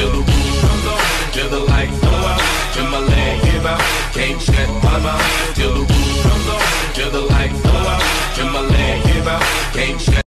till the roof comes on, till the lights go out, till my leg give out. Can't shut my mouth till the roof comes on, till the lights go out, till my leg give out. Can't shut